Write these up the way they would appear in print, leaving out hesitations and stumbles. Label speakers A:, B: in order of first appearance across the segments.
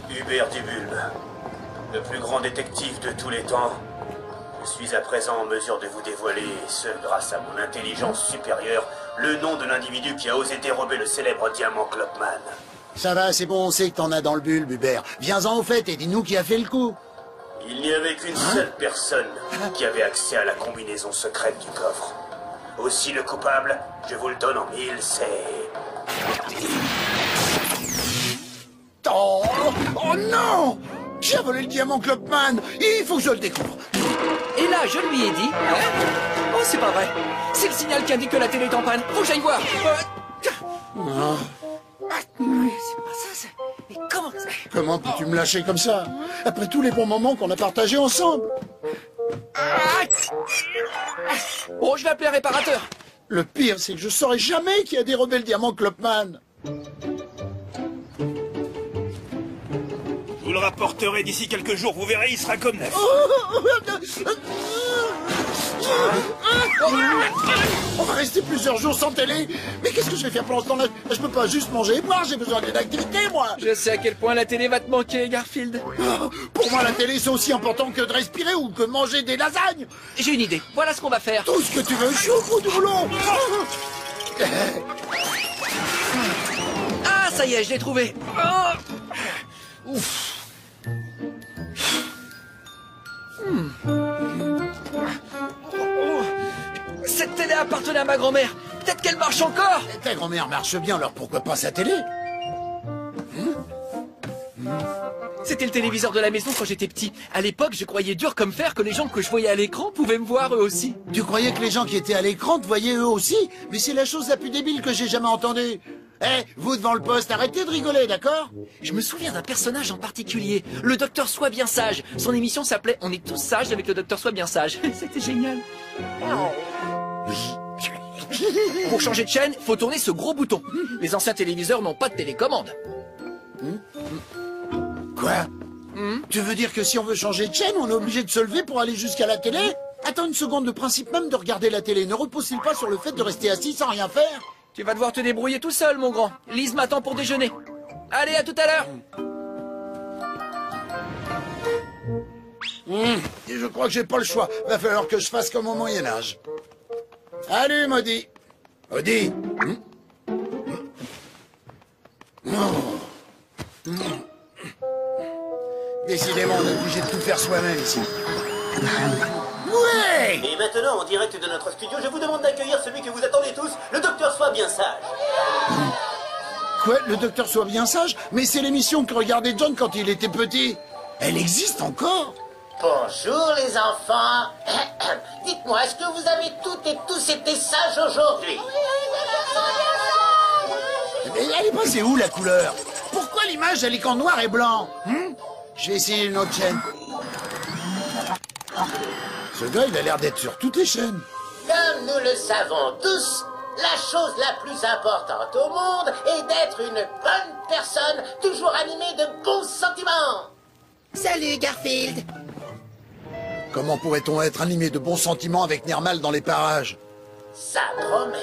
A: Hubert du Bulbe, le plus grand détective de tous les temps. Je suis à présent en mesure de vous dévoiler, et ce grâce à mon intelligence supérieure, le nom de l'individu qui a osé dérober le célèbre diamant Klopman.
B: Ça va, c'est bon, on sait que t'en as dans le bulbe, Hubert. Viens-en au fait et dis-nous qui a fait le coup.
A: Il n'y avait qu'une seule personne qui avait accès à la combinaison secrète du coffre. Aussi le coupable, je vous le donne en mille, c'est...
B: Oh, oh non! Qui a volé le diamant Klopman? Il faut que je le découvre.
C: Et là, je lui ai dit... Oh, c'est pas vrai. C'est le signal qui indique que la télé est en panne. Faut que j'aille voir.
D: C'est pas ça, c'est... Mais comment ça...
B: Comment peux-tu me lâcher comme ça? Après tous les bons moments qu'on a partagés ensemble.
C: Oh, je vais appeler un réparateur.
B: Le pire, c'est que je saurais jamais qui a dérobé le diamant Klopman.
A: Je vous le rapporterai d'ici quelques jours, vous verrez, il sera comme neuf.
B: On va rester plusieurs jours sans télé. Mais qu'est-ce que je vais faire pendant ce temps-là? Je peux pas juste manger et boire, j'ai besoin d'une activité, moi.
C: Je sais à quel point la télé va te manquer, Garfield.
B: Pour moi, la télé, c'est aussi important que de respirer ou que manger des lasagnes.
C: J'ai une idée. Voilà ce qu'on va faire.
B: Tout ce que tu veux, je suis au bout du boulot.
C: Ah, ça y est, je l'ai trouvé. Ouf. Cette télé appartenait à ma grand-mère. Peut-être qu'elle marche encore.
B: Ta grand-mère marche bien, alors pourquoi pas sa télé?
C: C'était le téléviseur de la maison quand j'étais petit. À l'époque, je croyais dur comme fer que les gens que je voyais à l'écran pouvaient me voir eux aussi.
B: Tu croyais que les gens qui étaient à l'écran te voyaient eux aussi? Mais c'est la chose la plus débile que j'ai jamais entendue. Eh, vous devant le poste, arrêtez de rigoler, d'accord?
C: Je me souviens d'un personnage en particulier, le docteur Sois bien sage. Son émission s'appelait On est tous sages avec le docteur Sois bien sage. C'était génial. Pour changer de chaîne, faut tourner ce gros bouton. Les anciens téléviseurs n'ont pas de télécommande.
B: Quoi? Tu veux dire que si on veut changer de chaîne, on est obligé de se lever pour aller jusqu'à la télé? Attends une seconde, le principe même de regarder la télé ne repose-t-il pas sur le fait de rester assis sans rien faire?
C: Tu vas devoir te débrouiller tout seul, mon grand. Lise m'attend pour déjeuner. Allez, à tout à l'heure.
B: Et je crois que j'ai pas le choix. Va falloir que je fasse comme au Moyen-Âge. Salut, Maudit. Maudit. Décidément, on est obligé de tout faire soi-même ici. Ouais!
A: Et maintenant, en direct de notre studio, je vous demande d'accueillir celui que vous attendez tous, le docteur Sois bien sage.
B: Quoi? Le docteur Soit bien sage? Mais c'est l'émission que regardait John quand il était petit. Elle existe encore?
E: Bonjour les enfants. Dites-moi, est-ce que vous avez toutes et tous été sages aujourd'hui?
B: Mais elle est passée où, la couleur? Pourquoi l'image, elle est qu'en noir et blanc? Je vais essayer une autre chaîne. Ce gars, il a l'air d'être sur toutes les chaînes.
E: Comme nous le savons tous, la chose la plus importante au monde est d'être une bonne personne, toujours animée de bons sentiments.
D: Salut, Garfield.
B: Comment pourrait-on être animé de bons sentiments avec Nermal dans les parages?
E: Ça promet.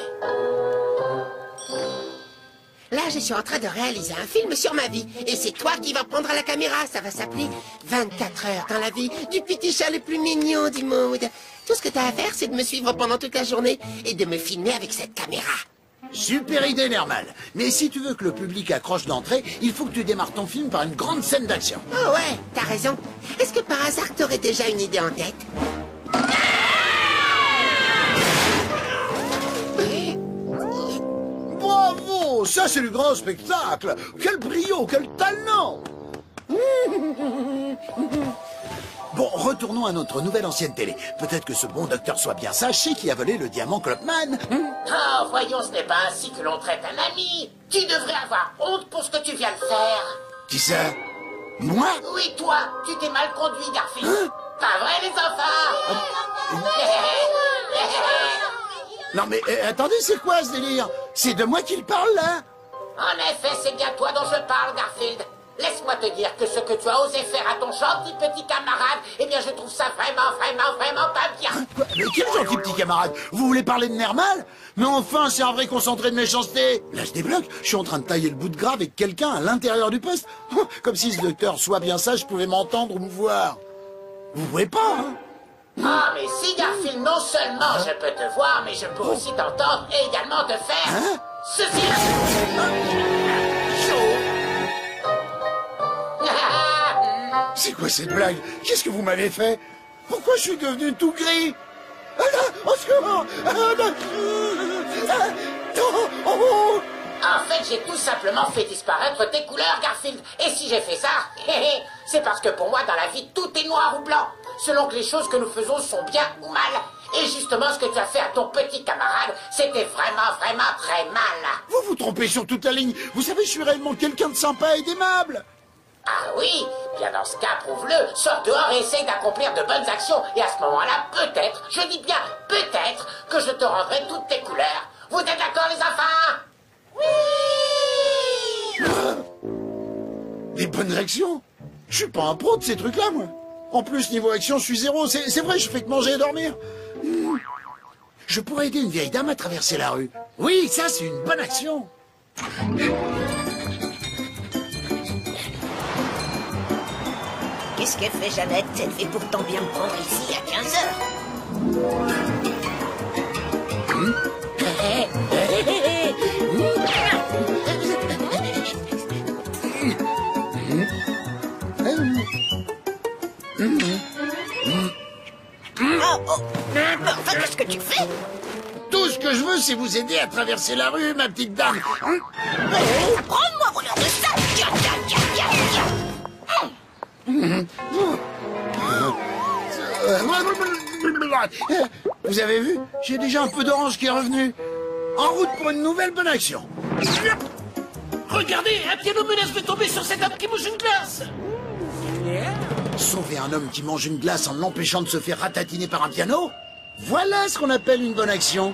D: Là, je suis en train de réaliser un film sur ma vie. Et c'est toi qui vas prendre la caméra. Ça va s'appeler 24 heures dans la vie du petit chat le plus mignon du monde. Tout ce que t'as à faire, c'est de me suivre pendant toute la journée et de me filmer avec cette caméra.
B: Super idée, Nermal. Mais si tu veux que le public accroche d'entrée, il faut que tu démarres ton film par une grande scène d'action.
D: Oh ouais, t'as raison. Est-ce que par hasard, t'aurais déjà une idée en tête?
B: Bravo! Ça, c'est du grand spectacle! Quel brio, quel talent! Bon, retournons à notre nouvelle ancienne télé. Peut-être que ce bon docteur Soit bien sage sait qui a volé le diamant Klopman.
E: Oh, voyons, ce n'est pas ainsi que l'on traite un ami. Tu devrais avoir honte pour ce que tu viens de faire.
B: Qui ça? Moi?
E: Oui, toi, tu t'es mal conduit, Garfield. Pas vrai, les enfants?
B: Non mais attendez, c'est quoi ce délire? C'est de moi qu'il parle là?
E: En effet, c'est bien toi dont je parle, Garfield. Laisse-moi te te dire que ce que tu as osé faire à ton gentil petit camarade, eh bien, je trouve ça vraiment pas bien.
B: Quoi? Mais quel gentil petit camarade? Vous voulez parler de Nermal? Mais enfin, c'est un vrai concentré de méchanceté. Là, je débloque. Je suis en train de tailler le bout de gras avec quelqu'un à l'intérieur du poste. Comme si ce docteur soit bien sage pouvait m'entendre ou me voir. Vous pouvez pas, hein?
E: Ah, mais si, Garfield, non seulement je peux te voir, mais je peux aussi t'entendre et également te faire...
B: Hein?
E: Ceci.
B: C'est quoi cette blague? Qu'est-ce que vous m'avez fait? Pourquoi je suis devenu tout gris? Ah là, au secours! Ah là, oh.
E: En fait, j'ai tout simplement fait disparaître tes couleurs, Garfield. Et si j'ai fait ça, c'est parce que pour moi, dans la vie, tout est noir ou blanc. Selon que les choses que nous faisons sont bien ou mal. Et justement, ce que tu as fait à ton petit camarade, c'était vraiment très mal.
B: Vous vous trompez sur toute la ligne. Vous savez, je suis réellement quelqu'un de sympa et d'aimable.
E: Ah oui? Bien dans ce cas, prouve-le. Sors dehors et essaye d'accomplir de bonnes actions. Et à ce moment-là, peut-être, je dis bien peut-être, que je te rendrai toutes tes couleurs. Vous êtes d'accord, les enfants? Oui!
B: Des bonnes actions? Je suis pas un pro de ces trucs-là, moi. En plus, niveau action, je suis zéro. C'est vrai, je fais que manger et dormir. Je pourrais aider une vieille dame à traverser la rue. Oui, ça, c'est une bonne action.
F: Qu'est-ce qu'elle fait, Jeannette? Elle fait pourtant bien me prendre ici à 15 heures. Enfin, qu'est-ce que tu fais?
B: Tout ce que je veux, c'est vous aider à traverser la rue, ma petite dame.
F: Prends-moi, voleur de ça! Tiens.
B: Vous avez vu? J'ai déjà un peu d'orange qui est revenu. En route pour une nouvelle bonne action.
G: Regardez, un piano menace de tomber sur cet homme qui bouge une glace.
B: Sauver un homme qui mange une glace en l'empêchant de se faire ratatiner par un piano? Voilà ce qu'on appelle une bonne action.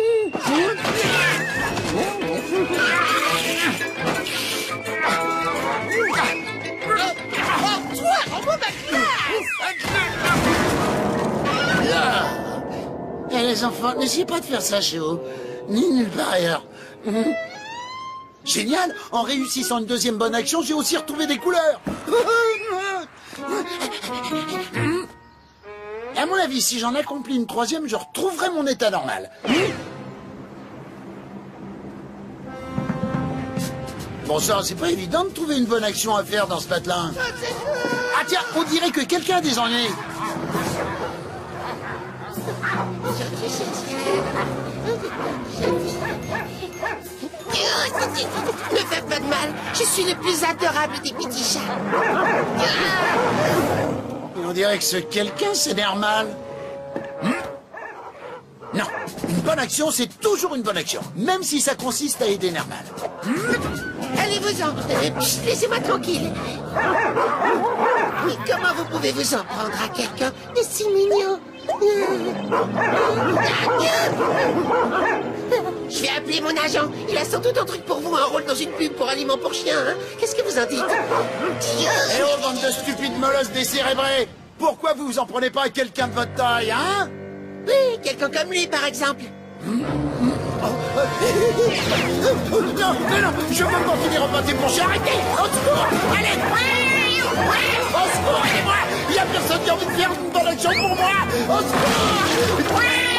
B: Eh les enfants, n'essayez pas de faire ça chez vous, ni nulle part ailleurs. Génial! En réussissant une deuxième bonne action, j'ai aussi retrouvé des couleurs. À mon avis, si j'en accomplis une troisième, je retrouverai mon état normal. Bon, ça, c'est pas évident de trouver une bonne action à faire dans ce patelin. Ah tiens, on dirait que quelqu'un a des ennuis.
D: Ne faites pas de mal, je suis le plus adorable des petits chats.
B: Et on dirait que ce quelqu'un, c'est Nermal. Non, une bonne action, c'est toujours une bonne action, même si ça consiste à aider Nermal.
D: Allez-vous-en, laissez-moi tranquille. Mais comment vous pouvez vous en prendre à quelqu'un de si mignon? Je vais appeler mon agent. Il a sans doute un truc pour vous, un rôle dans une pub pour aliments pour chiens. Hein? Qu'est-ce que vous en dites?
B: Eh oh, bande de stupides molosses décérébrés! Pourquoi vous vous en prenez pas à quelqu'un de votre taille, hein?
D: Oui, quelqu'un comme lui, par exemple.
B: Non, je veux continuer à pâter pour chien. Arrêtez! Au secours! Allez! Au secours, aidez-moi! Il y a personne qui a envie de faire une bonne action pour moi! Au secours!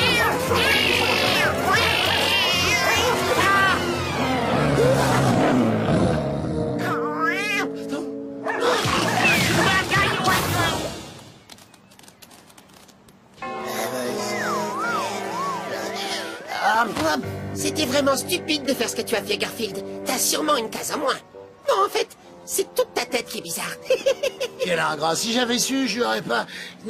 D: C'était vraiment stupide de faire ce que tu as fait, Garfield. T'as sûrement une case en moins. Non, en fait, c'est toute ta tête qui est bizarre.
B: Quel ingrat! Si j'avais su, je n'aurais pas...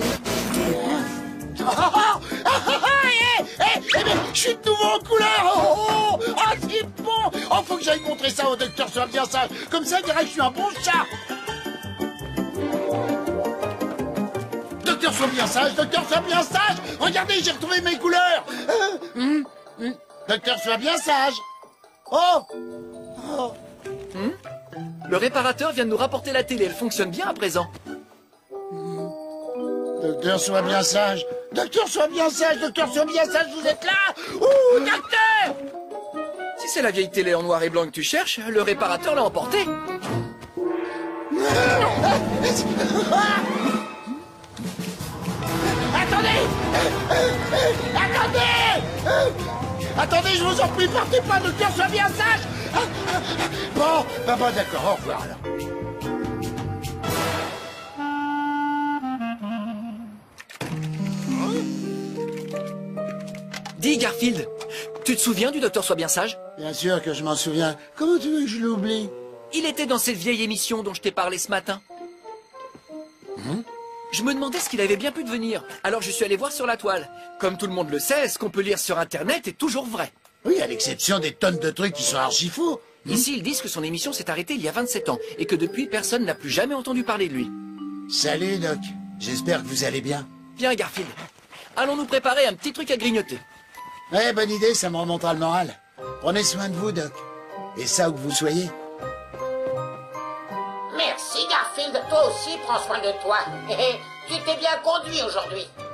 B: Je suis de nouveau en couleur! Ah, c'est bon! Oh, faut que j'aille montrer ça au docteur Soit bien sage. Comme ça, il dirait que je suis un bon chat! Docteur Soit bien sage! Docteur Soit bien sage! Regardez, j'ai retrouvé mes couleurs! Docteur Soit bien sage! Oh!
C: Le réparateur vient de nous rapporter la télé, elle fonctionne bien à présent.
B: Docteur, sois bien sage. Docteur, sois bien sage. Docteur, sois bien sage, vous êtes là. Ouh, docteur!
C: Si c'est la vieille télé en noir et blanc que tu cherches, le réparateur l'a emportée.
B: Attendez! Attendez! Attendez, je vous en prie, partez pas, docteur, sois bien sage! Bon, d'accord, au revoir alors.
C: Dis, Garfield, tu te souviens du docteur Sois bien sage?
B: Bien sûr que je m'en souviens. Comment tu veux que je l'oublie?
C: Il était dans cette vieille émission dont je t'ai parlé ce matin. Je me demandais ce qu'il avait bien pu devenir, alors je suis allé voir sur la toile. Comme tout le monde le sait, ce qu'on peut lire sur Internet est toujours vrai.
B: Oui, à l'exception des tonnes de trucs qui sont archi faux.
C: Ici, ils disent que son émission s'est arrêtée il y a 27 ans, et que depuis, personne n'a plus jamais entendu parler de lui.
B: Salut, Doc. J'espère que vous allez bien.
C: Viens, Garfield. Allons nous préparer un petit truc à grignoter.
B: Ouais, bonne idée, ça me remontera le moral. Prenez soin de vous, Doc. Et ça, où que vous soyez.
E: Merci, Garfield. Toi aussi, prends soin de toi. Tu t'es bien conduit aujourd'hui.